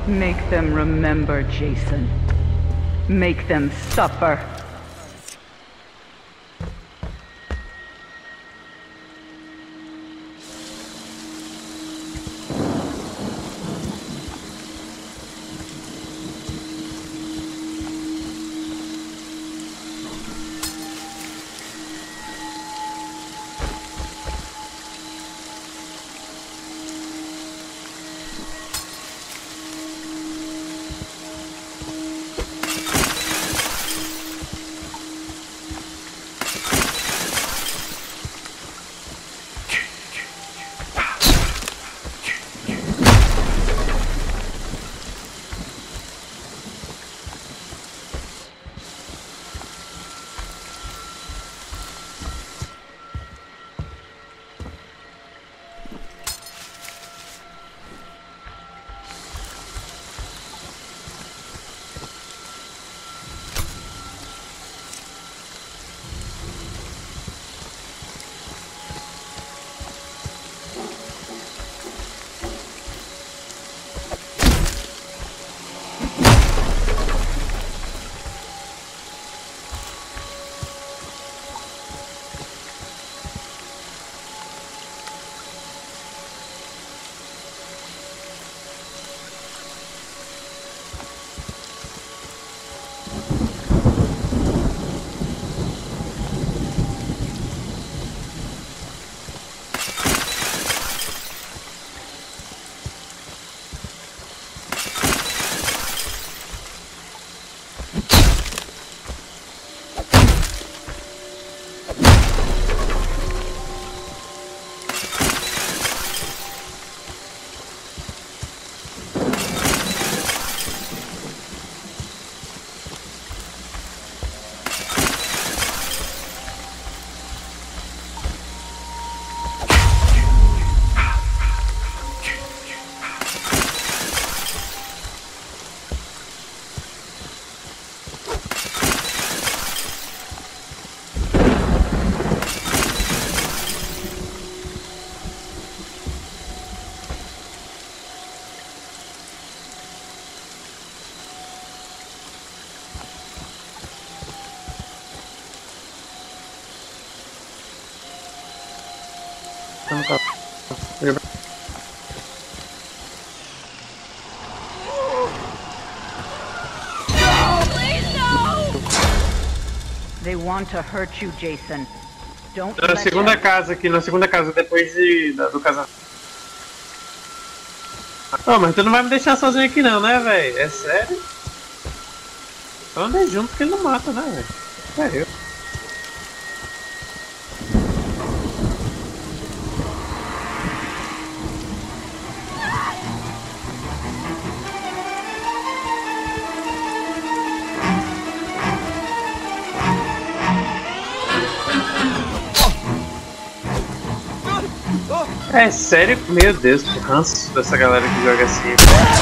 Make them remember, Jason. Make them suffer. They want to hurt you, Jason. Don't Na segunda casa aqui, na segunda casa, depois do casamento. Oh, mas tu não vai me deixar sozinho aqui não, né, velho? É sério? Vamos andar junto que ele não mata, né, velho? É eu. É sério? Meu Deus, que ranço dessa galera que joga assim.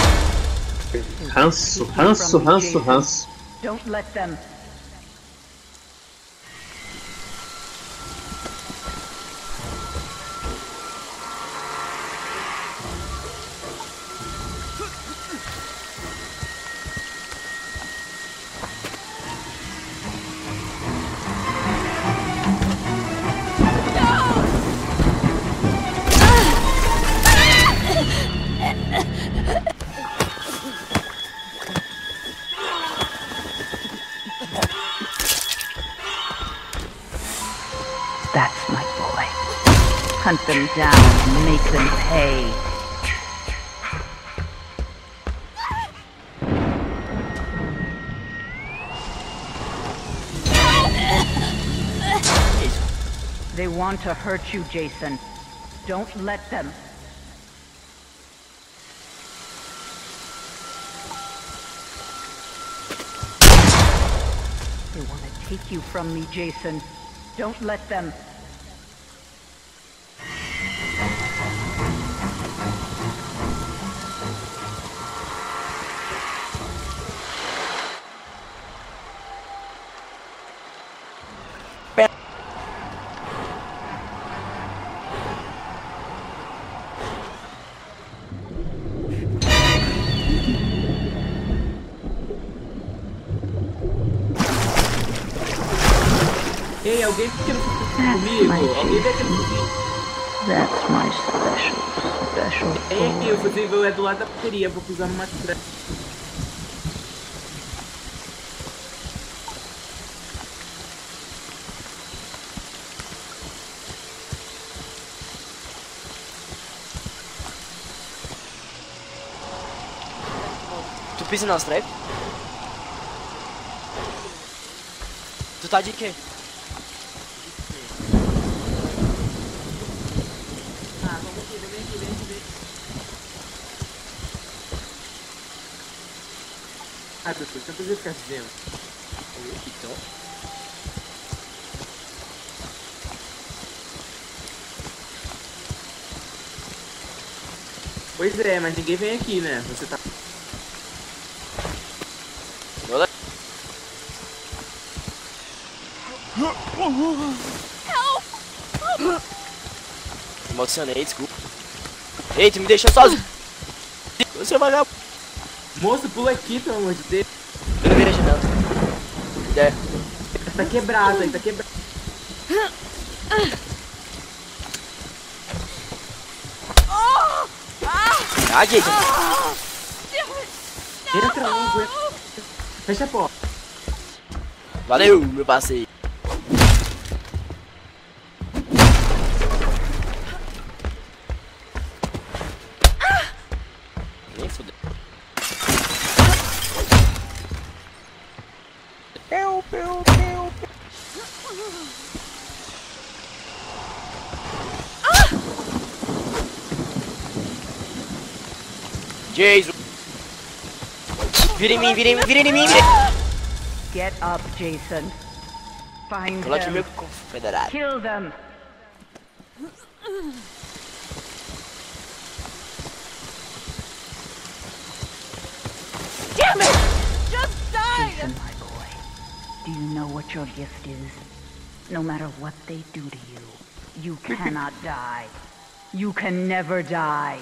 Ranço, ranço, ranço, ranço. Don't let them. That's my boy. Hunt them down and make them pay. They want to hurt you, Jason. Don't let them. They want to take you from me, Jason. Don't let them. alguém fica That's comigo? my Alguém vê Jason. aquele fuzil? That's my special Tem aqui, o boy. fuzil é do lado da bateria, vou pisar numa trap. Tu pisa nas trap? Tu tá de quê? Ah, vem aqui. Ah, pessoal, só fazer ficar dizendo. Então. Pois é, mas ninguém vem aqui, né? Você tá... Olha. Emocionei, desculpa. Ei, tu me deixou sozinho. Você vai ganhar. Moço, pula aqui, pelo amor de Deus. Eu não virei a janela. É. Tá quebrado aí, tá quebrado. Ah, Jason. Entra logo, entra. Fecha a porta. Valeu, meu parceiro. Nem fudeu. Jason. Vira em mim. Get up, Jason. Find Coloque meu them. confederado. Kill them. Damn it! Just died! Jason, my boy. Do you know what your gift is? No matter what they do to you, you cannot die. You can never die.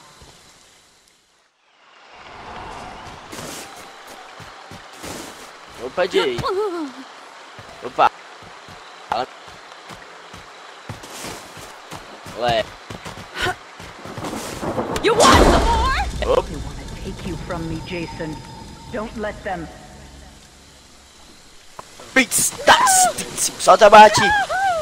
Opa, Jay. Opa. Fala. Ué. You want some more? Opa. They want to take you from me, Jason. Don't let them. Pix, tax. Solta, bate. No!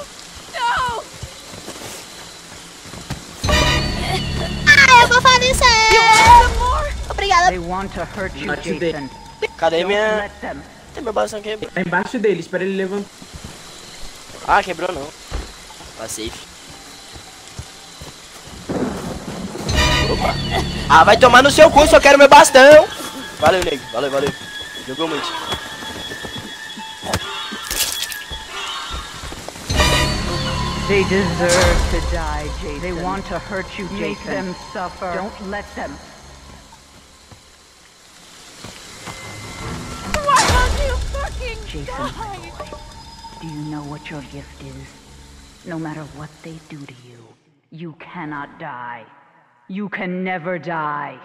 Eu vou falecer! You want some more? Obrigada. They want to hurt you, Not today. Jason. Cadê Don't minha... let them. Tem meu bastão quebrado. Tá embaixo dele, espera ele levantar. Ah, quebrou não. Tá safe. Opa. Ah, vai tomar no seu cu, só quero meu bastão. Valeu, nego. Valeu. Jogou muito. They deserve to die, Jason. They want to hurt you, Jason. Make them suffer. Don't let them. Why won't you fucking Jason, die? my boy. Do you know what your gift is? No matter what they do to you, you cannot die. You can never die.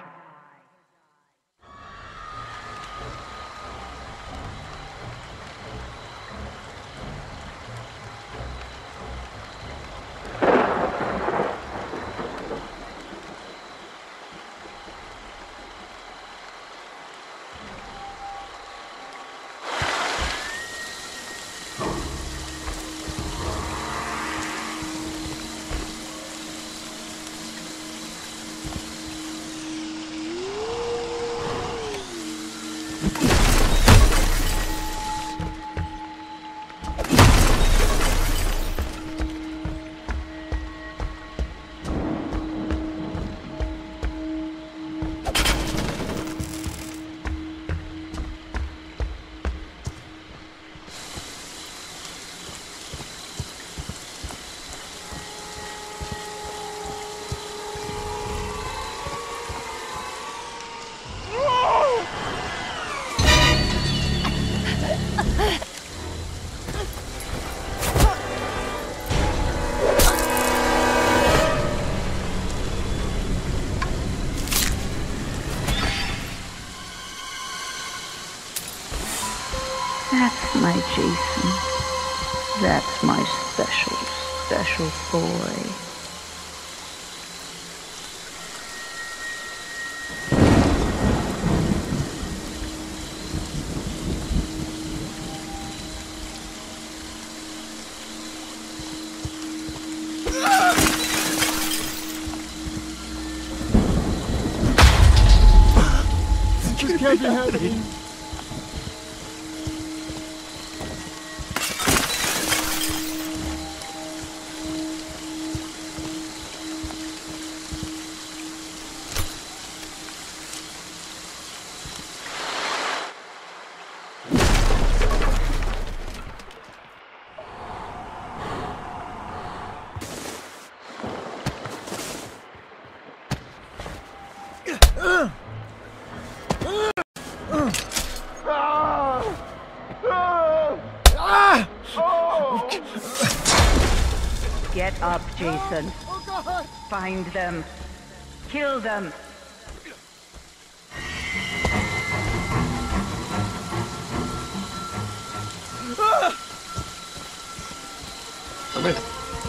That's my special, special boy. This can't be happening. Get up, Jason. Find them. Kill them. Come here.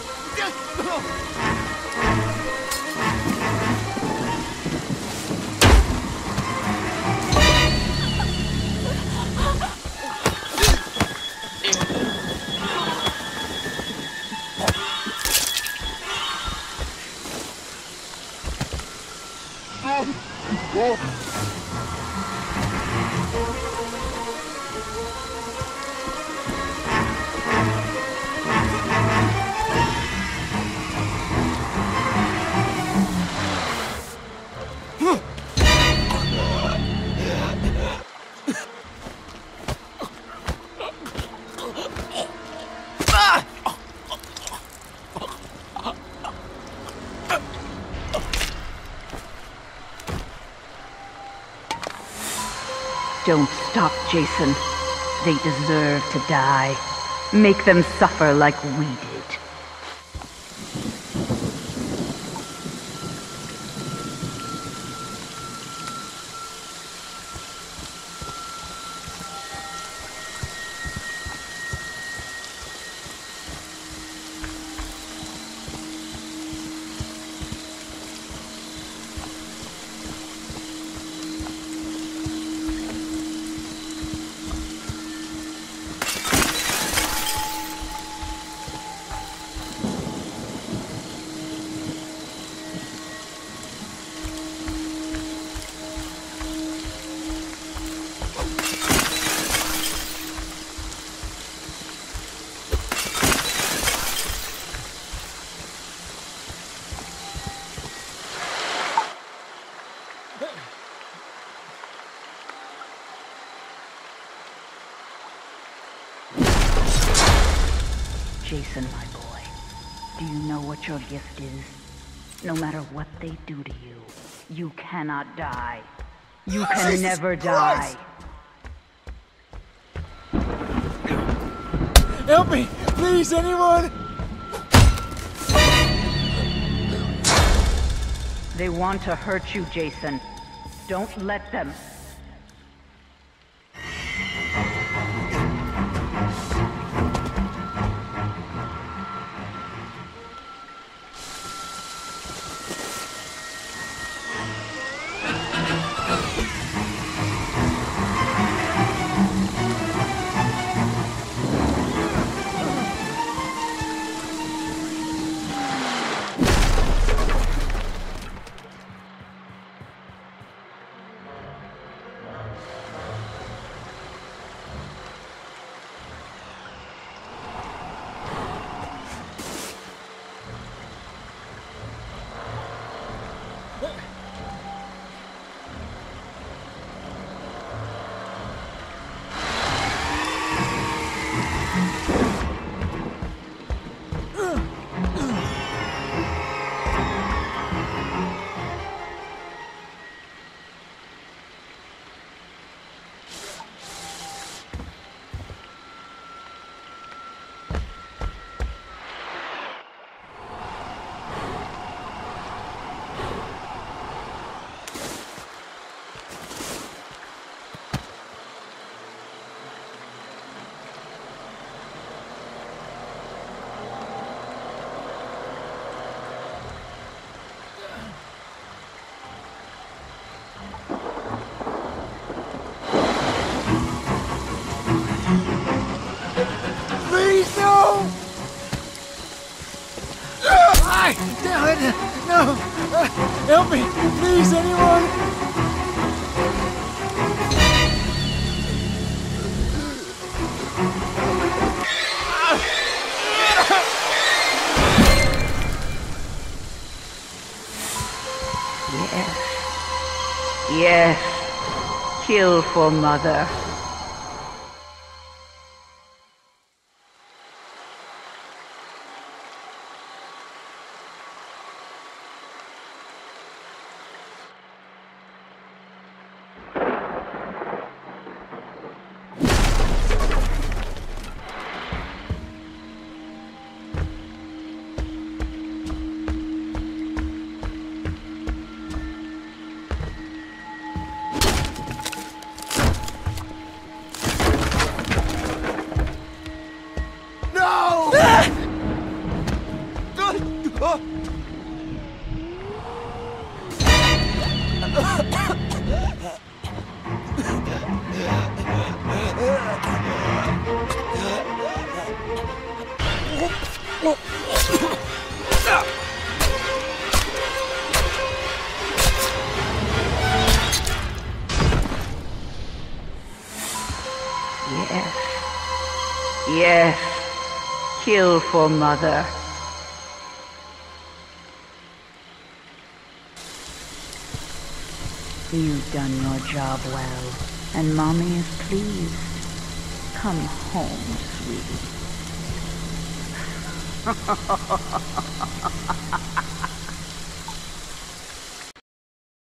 Don't stop, Jason. They deserve to die. Make them suffer like we did. Jason, my boy, do you know what your gift is? No matter what they do to you, you cannot die. You can Jesus never Christ! die. Help me! Please, anyone! They want to hurt you, Jason. Don't let them. No! Help me! Please, anyone! Yes. Kill for Mother. Yes. Kill for Mother. You've done your job well, and Mommy is pleased. Come home, sweetie.